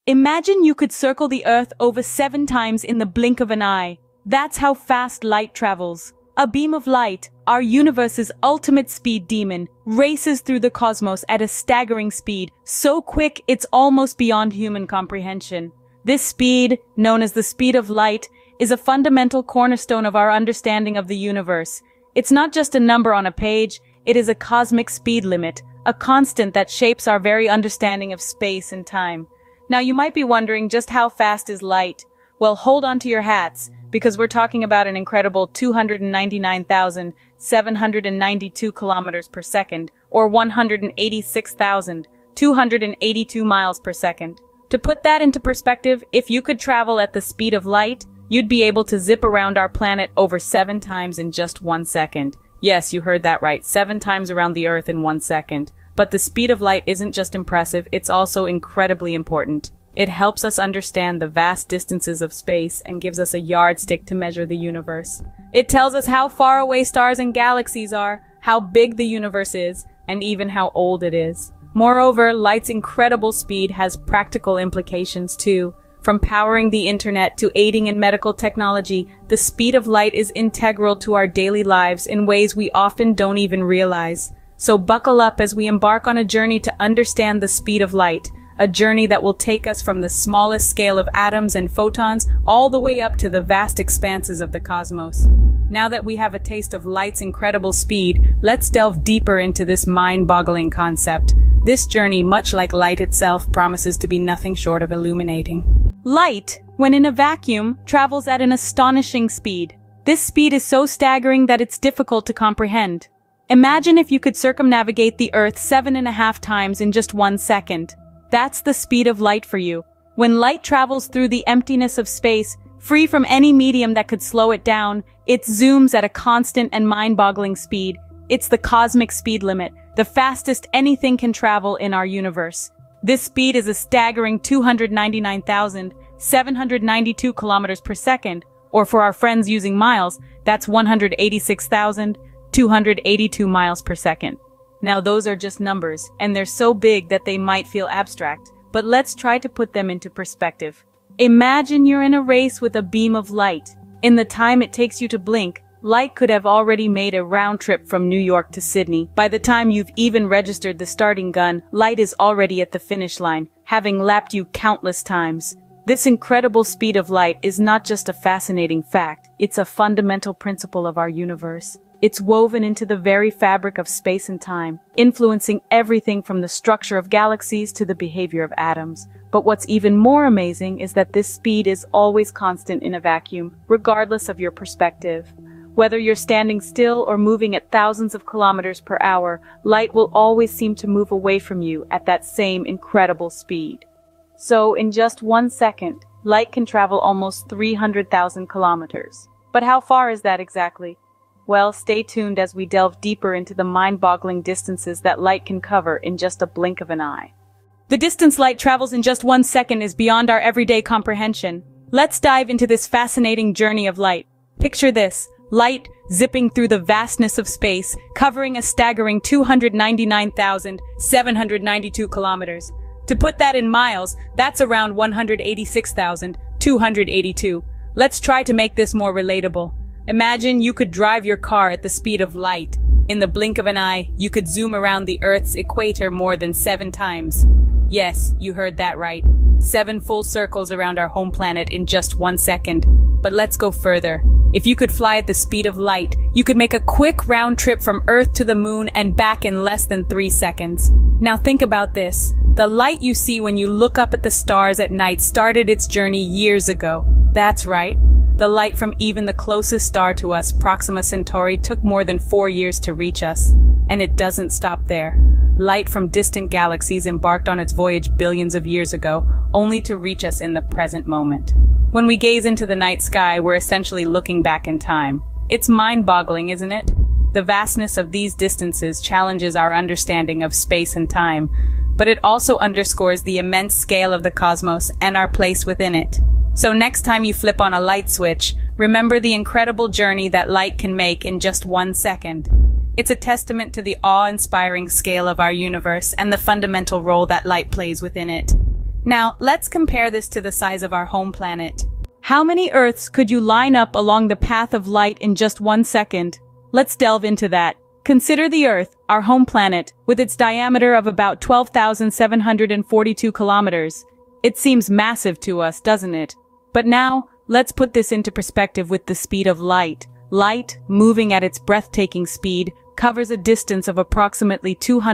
Imagine you could circle the Earth over 7 times in the blink of an eye. That's how fast light travels. A beam of light, our universe's ultimate speed demon, races through the cosmos at a staggering speed, so quick it's almost beyond human comprehension. This speed, known as the speed of light, is a fundamental cornerstone of our understanding of the universe. It's not just a number on a page, it is a cosmic speed limit, a constant that shapes our very understanding of space and time. Now you might be wondering, just how fast is light? Well, hold on to your hats, because we're talking about an incredible 299,792 kilometers per second, or 186,282 miles per second. To put that into perspective, if you could travel at the speed of light, you'd be able to zip around our planet over 7 times in just 1 second. Yes, you heard that right, 7 times around the Earth in 1 second. But the speed of light isn't just impressive, it's also incredibly important. It helps us understand the vast distances of space and gives us a yardstick to measure the universe. It tells us how far away stars and galaxies are, how big the universe is, and even how old it is. Moreover, light's incredible speed has practical implications too. From powering the internet to aiding in medical technology, the speed of light is integral to our daily lives in ways we often don't even realize. So buckle up as we embark on a journey to understand the speed of light. A journey that will take us from the smallest scale of atoms and photons all the way up to the vast expanses of the cosmos. Now that we have a taste of light's incredible speed, let's delve deeper into this mind-boggling concept. This journey, much like light itself, promises to be nothing short of illuminating. Light, when in a vacuum, travels at an astonishing speed. This speed is so staggering that it's difficult to comprehend. Imagine if you could circumnavigate the Earth 7.5 times in just 1 second. That's the speed of light for you. When light travels through the emptiness of space, free from any medium that could slow it down, it zooms at a constant and mind-boggling speed. It's the cosmic speed limit, the fastest anything can travel in our universe. This speed is a staggering 299,792 kilometers per second, or for our friends using miles, that's 186,282 miles per second. Now those are just numbers, and they're so big that they might feel abstract, but let's try to put them into perspective. Imagine you're in a race with a beam of light. In the time it takes you to blink, light could have already made a round trip from New York to Sydney. By the time you've even registered the starting gun, light is already at the finish line, having lapped you countless times. This incredible speed of light is not just a fascinating fact, it's a fundamental principle of our universe. It's woven into the very fabric of space and time, influencing everything from the structure of galaxies to the behavior of atoms. But what's even more amazing is that this speed is always constant in a vacuum, regardless of your perspective. Whether you're standing still or moving at thousands of kilometers per hour, light will always seem to move away from you at that same incredible speed. So, in just 1 second, light can travel almost 300,000 kilometers. But how far is that exactly? Well, stay tuned as we delve deeper into the mind-boggling distances that light can cover in just a blink of an eye. The distance light travels in just 1 second is beyond our everyday comprehension. Let's dive into this fascinating journey of light. Picture this, light zipping through the vastness of space, covering a staggering 299,792 kilometers. To put that in miles, that's around 186,282. Let's try to make this more relatable. Imagine you could drive your car at the speed of light. In the blink of an eye, you could zoom around the Earth's equator more than 7 times. Yes, you heard that right. 7 full circles around our home planet in just 1 second. But let's go further. If you could fly at the speed of light, you could make a quick round trip from Earth to the moon and back in less than 3 seconds. Now think about this. The light you see when you look up at the stars at night started its journey years ago. That's right. The light from even the closest star to us, Proxima Centauri, took more than 4 years to reach us. And it doesn't stop there. Light from distant galaxies embarked on its voyage billions of years ago, only to reach us in the present moment. When we gaze into the night sky, we're essentially looking back in time. It's mind-boggling, isn't it? The vastness of these distances challenges our understanding of space and time, but it also underscores the immense scale of the cosmos and our place within it. So next time you flip on a light switch, remember the incredible journey that light can make in just 1 second. It's a testament to the awe-inspiring scale of our universe and the fundamental role that light plays within it. Now, let's compare this to the size of our home planet. How many Earths could you line up along the path of light in just 1 second? Let's delve into that. Consider the Earth, our home planet, with its diameter of about 12,742 kilometers. It seems massive to us, doesn't it? But now, let's put this into perspective with the speed of light. Light, moving at its breathtaking speed, covers a distance of approximately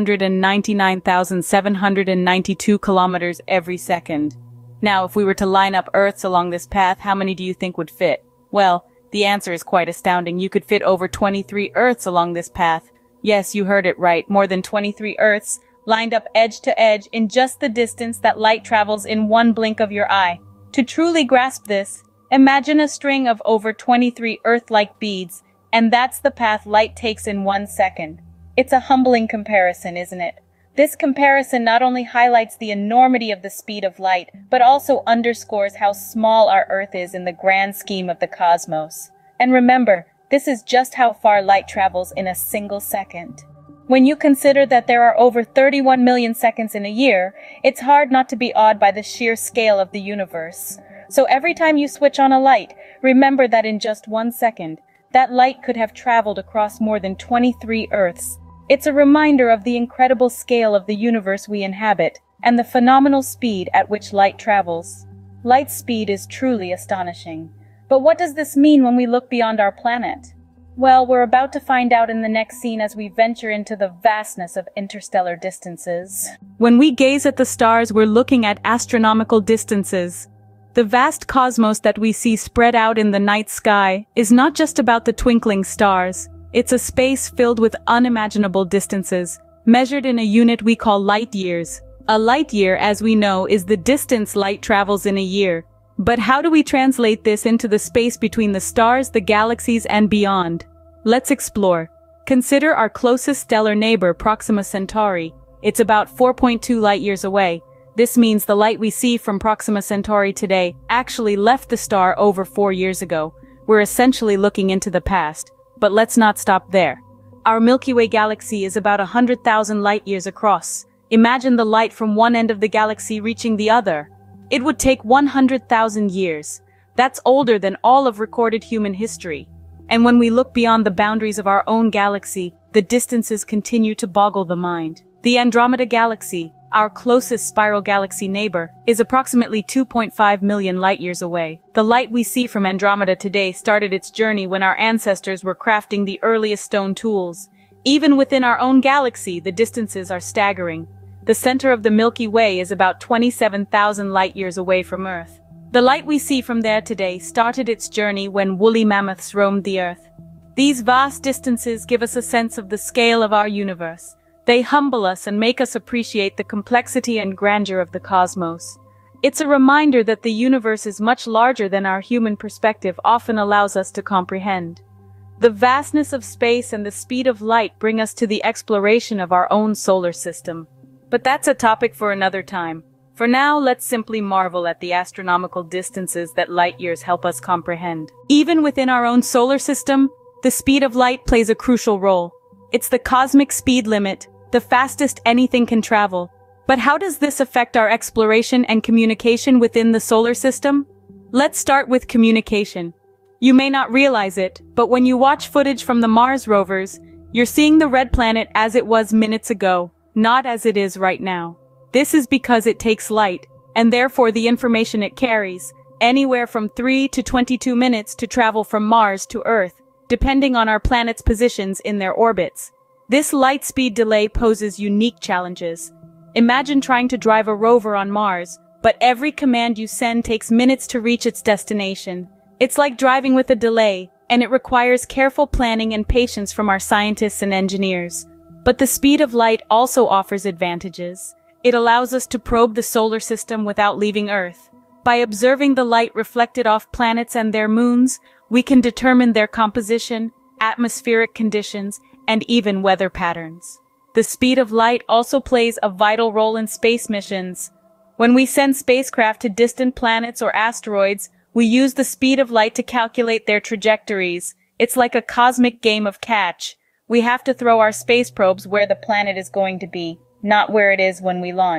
299,792 kilometers every second. Now, if we were to line up Earths along this path, how many do you think would fit? Well, the answer is quite astounding. You could fit over 23 Earths along this path. Yes, you heard it right. More than 23 Earths, lined up edge to edge in just the distance that light travels in one blink of your eye. To truly grasp this, imagine a string of over 23 Earth-like beads, and that's the path light takes in 1 second. It's a humbling comparison, isn't it? This comparison not only highlights the enormity of the speed of light, but also underscores how small our Earth is in the grand scheme of the cosmos. And remember, this is just how far light travels in a single second. When you consider that there are over 31 million seconds in a year, it's hard not to be awed by the sheer scale of the universe. So every time you switch on a light, remember that in just 1 second, that light could have traveled across more than 23 Earths. It's a reminder of the incredible scale of the universe we inhabit, and the phenomenal speed at which light travels. Light speed is truly astonishing. But what does this mean when we look beyond our planet? Well, we're about to find out in the next scene as we venture into the vastness of interstellar distances. When we gaze at the stars, we're looking at astronomical distances. The vast cosmos that we see spread out in the night sky is not just about the twinkling stars. It's a space filled with unimaginable distances, measured in a unit we call light years. A light year, as we know, is the distance light travels in a year. But how do we translate this into the space between the stars, the galaxies, and beyond? Let's explore. Consider our closest stellar neighbor, Proxima Centauri. It's about 4.2 light-years away. This means the light we see from Proxima Centauri today actually left the star over 4 years ago. We're essentially looking into the past. But let's not stop there. Our Milky Way galaxy is about 100,000 light-years across. Imagine the light from one end of the galaxy reaching the other. It would take 100,000 years. That's older than all of recorded human history. And when we look beyond the boundaries of our own galaxy, the distances continue to boggle the mind. The Andromeda Galaxy, our closest spiral galaxy neighbor, is approximately 2.5 million light-years away. The light we see from Andromeda today started its journey when our ancestors were crafting the earliest stone tools. Even within our own galaxy, the distances are staggering. The center of the Milky Way is about 27,000 light-years away from Earth. The light we see from there today started its journey when woolly mammoths roamed the Earth. These vast distances give us a sense of the scale of our universe. They humble us and make us appreciate the complexity and grandeur of the cosmos. It's a reminder that the universe is much larger than our human perspective often allows us to comprehend. The vastness of space and the speed of light bring us to the exploration of our own solar system. But that's a topic for another time. For now, let's simply marvel at the astronomical distances that light years help us comprehend. Even within our own solar system, the speed of light plays a crucial role. It's the cosmic speed limit, the fastest anything can travel. But how does this affect our exploration and communication within the solar system? Let's start with communication. You may not realize it, but when you watch footage from the Mars rovers, you're seeing the red planet as it was minutes ago, not as it is right now. This is because it takes light, and therefore the information it carries, anywhere from 3 to 22 minutes to travel from Mars to Earth, depending on our planet's positions in their orbits. This light speed delay poses unique challenges. Imagine trying to drive a rover on Mars, but every command you send takes minutes to reach its destination. It's like driving with a delay, and it requires careful planning and patience from our scientists and engineers. But the speed of light also offers advantages. It allows us to probe the solar system without leaving Earth. By observing the light reflected off planets and their moons, we can determine their composition, atmospheric conditions, and even weather patterns. The speed of light also plays a vital role in space missions. When we send spacecraft to distant planets or asteroids, we use the speed of light to calculate their trajectories. It's like a cosmic game of catch. We have to throw our space probes where the planet is going to be, not where it is when we launch.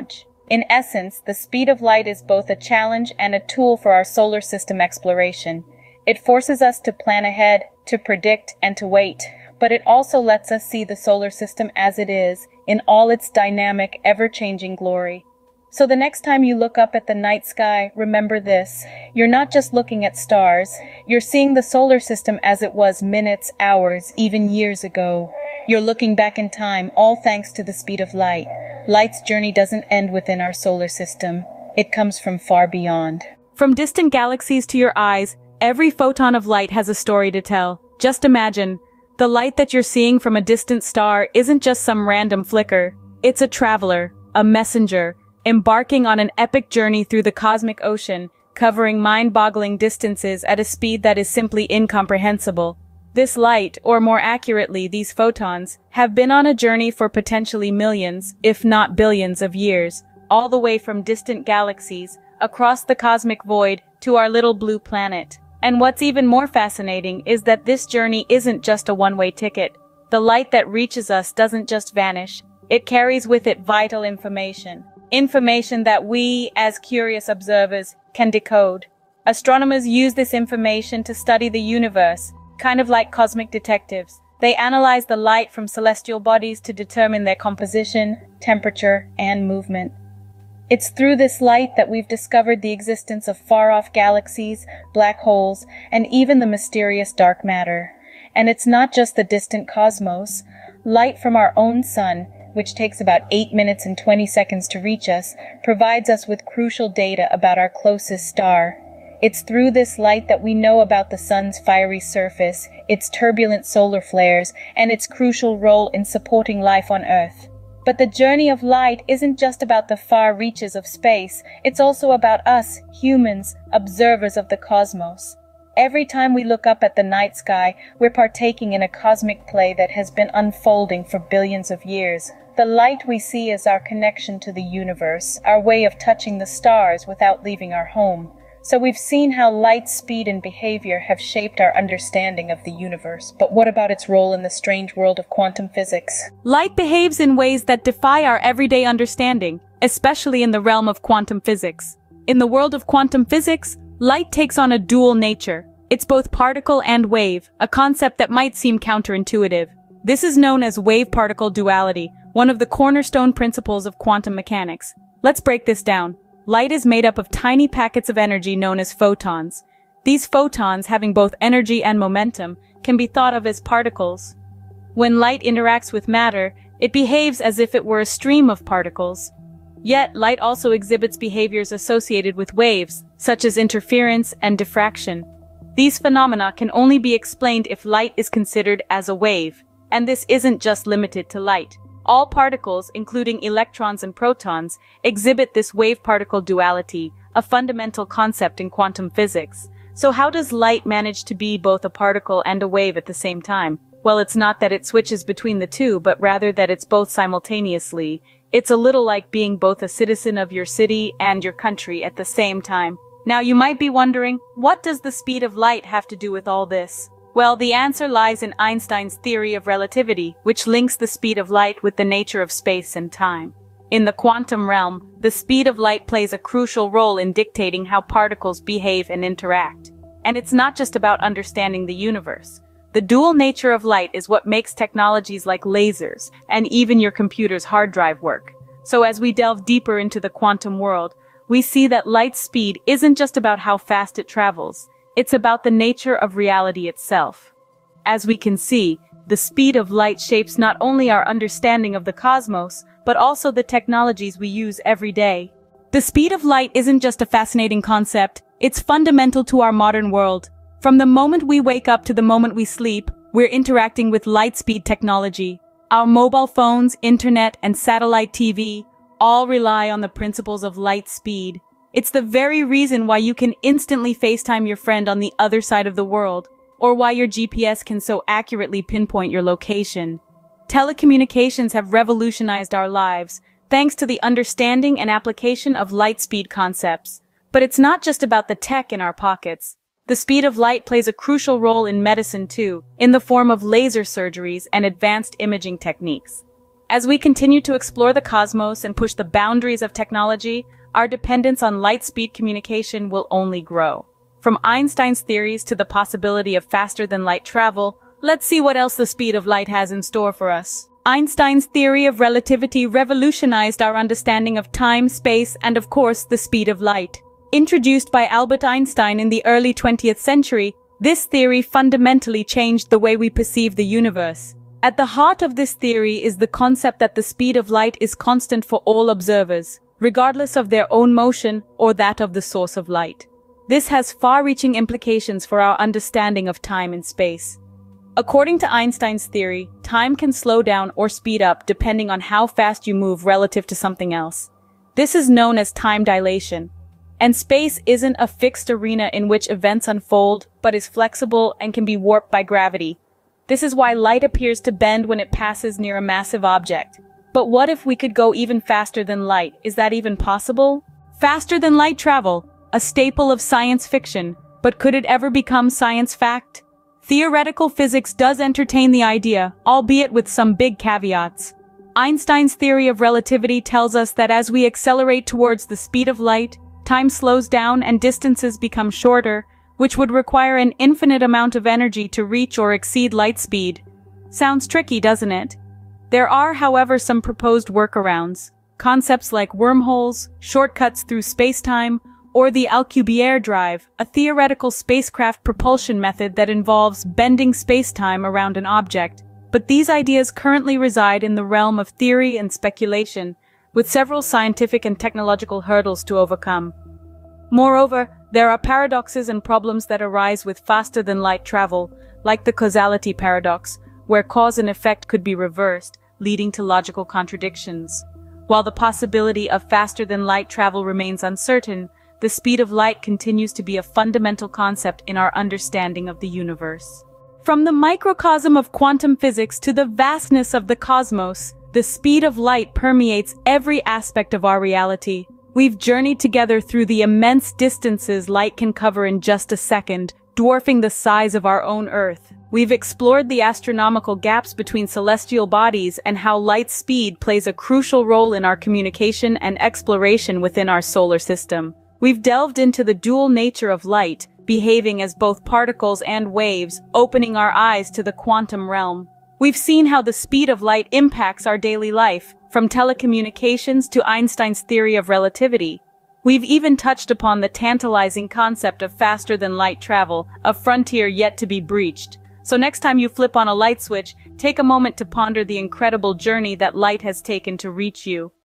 In essence, the speed of light is both a challenge and a tool for our solar system exploration. It forces us to plan ahead, to predict, and to wait, but it also lets us see the solar system as it is, in all its dynamic, ever-changing glory. So the next time you look up at the night sky, remember this: you're not just looking at stars, you're seeing the solar system as it was minutes, hours, even years ago. You're looking back in time, all thanks to the speed of light. Light's journey doesn't end within our solar system. It comes from far beyond. From distant galaxies to your eyes, every photon of light has a story to tell. Just imagine, the light that you're seeing from a distant star isn't just some random flicker. It's a traveler, a messenger, embarking on an epic journey through the cosmic ocean, covering mind-boggling distances at a speed that is simply incomprehensible. This light, or more accurately, these photons, have been on a journey for potentially millions, if not billions of years, all the way from distant galaxies, across the cosmic void, to our little blue planet. And what's even more fascinating is that this journey isn't just a one-way ticket. The light that reaches us doesn't just vanish. It carries with it vital information. Information that we, as curious observers, can decode. Astronomers use this information to study the universe, kind of like cosmic detectives. They analyze the light from celestial bodies to determine their composition, temperature, and movement. It's through this light that we've discovered the existence of far-off galaxies, black holes, and even the mysterious dark matter. And it's not just the distant cosmos. Light from our own sun, which takes about 8 minutes and 20 seconds to reach us, provides us with crucial data about our closest star. It's through this light that we know about the sun's fiery surface, its turbulent solar flares, and its crucial role in supporting life on Earth. But the journey of light isn't just about the far reaches of space, it's also about us, humans, observers of the cosmos. Every time we look up at the night sky, we're partaking in a cosmic play that has been unfolding for billions of years. The light we see is our connection to the universe, our way of touching the stars without leaving our home. So we've seen how light, speed, and behavior have shaped our understanding of the universe. But what about its role in the strange world of quantum physics? Light behaves in ways that defy our everyday understanding, especially in the realm of quantum physics. In the world of quantum physics, light takes on a dual nature. It's both particle and wave, a concept that might seem counterintuitive. This is known as wave-particle duality, one of the cornerstone principles of quantum mechanics. Let's break this down. Light is made up of tiny packets of energy known as photons. These photons, having both energy and momentum, can be thought of as particles. When light interacts with matter, it behaves as if it were a stream of particles. Yet, light also exhibits behaviors associated with waves, such as interference and diffraction. These phenomena can only be explained if light is considered as a wave, and this isn't just limited to light. All particles, including electrons and protons, exhibit this wave-particle duality, a fundamental concept in quantum physics. So how does light manage to be both a particle and a wave at the same time? Well, it's not that it switches between the two, but rather that it's both simultaneously. It's a little like being both a citizen of your city and your country at the same time. Now you might be wondering, what does the speed of light have to do with all this? Well, the answer lies in Einstein's theory of relativity, which links the speed of light with the nature of space and time. In the quantum realm, the speed of light plays a crucial role in dictating how particles behave and interact. And it's not just about understanding the universe. The dual nature of light is what makes technologies like lasers and even your computer's hard drive work. So as we delve deeper into the quantum world, we see that light's speed isn't just about how fast it travels. It's about the nature of reality itself. As we can see, the speed of light shapes not only our understanding of the cosmos, but also the technologies we use every day. The speed of light isn't just a fascinating concept, it's fundamental to our modern world. From the moment we wake up to the moment we sleep, we're interacting with light-speed technology. Our mobile phones, internet, and satellite TV all rely on the principles of light speed. It's the very reason why you can instantly FaceTime your friend on the other side of the world, or why your GPS can so accurately pinpoint your location. Telecommunications have revolutionized our lives, thanks to the understanding and application of light speed concepts. But it's not just about the tech in our pockets. The speed of light plays a crucial role in medicine too, in the form of laser surgeries and advanced imaging techniques. As we continue to explore the cosmos and push the boundaries of technology, our dependence on light-speed communication will only grow. From Einstein's theories to the possibility of faster-than-light travel, let's see what else the speed of light has in store for us. Einstein's theory of relativity revolutionized our understanding of time, space, and of course, the speed of light. Introduced by Albert Einstein in the early 20th century, this theory fundamentally changed the way we perceive the universe. At the heart of this theory is the concept that the speed of light is constant for all observers, regardless of their own motion or that of the source of light. This has far-reaching implications for our understanding of time and space. According to Einstein's theory, time can slow down or speed up depending on how fast you move relative to something else. This is known as time dilation. And space isn't a fixed arena in which events unfold, but is flexible and can be warped by gravity. This is why light appears to bend when it passes near a massive object. But what if we could go even faster than light? Is that even possible? Faster than light travel, a staple of science fiction, but could it ever become science fact? Theoretical physics does entertain the idea, albeit with some big caveats. Einstein's theory of relativity tells us that as we accelerate towards the speed of light, time slows down and distances become shorter, which would require an infinite amount of energy to reach or exceed light speed. Sounds tricky, doesn't it? There are, however, some proposed workarounds. Concepts like wormholes, shortcuts through space-time, or the Alcubierre drive, a theoretical spacecraft propulsion method that involves bending space-time around an object. But these ideas currently reside in the realm of theory and speculation, with several scientific and technological hurdles to overcome. Moreover, there are paradoxes and problems that arise with faster-than-light travel, like the causality paradox, where cause and effect could be reversed, leading to logical contradictions. While the possibility of faster-than-light travel remains uncertain, the speed of light continues to be a fundamental concept in our understanding of the universe. From the microcosm of quantum physics to the vastness of the cosmos, the speed of light permeates every aspect of our reality. We've journeyed together through the immense distances light can cover in just a second, dwarfing the size of our own Earth. We've explored the astronomical gaps between celestial bodies and how light speed plays a crucial role in our communication and exploration within our solar system. We've delved into the dual nature of light, behaving as both particles and waves, opening our eyes to the quantum realm. We've seen how the speed of light impacts our daily life, from telecommunications to Einstein's theory of relativity. We've even touched upon the tantalizing concept of faster-than-light travel, a frontier yet to be breached. So next time you flip on a light switch, take a moment to ponder the incredible journey that light has taken to reach you.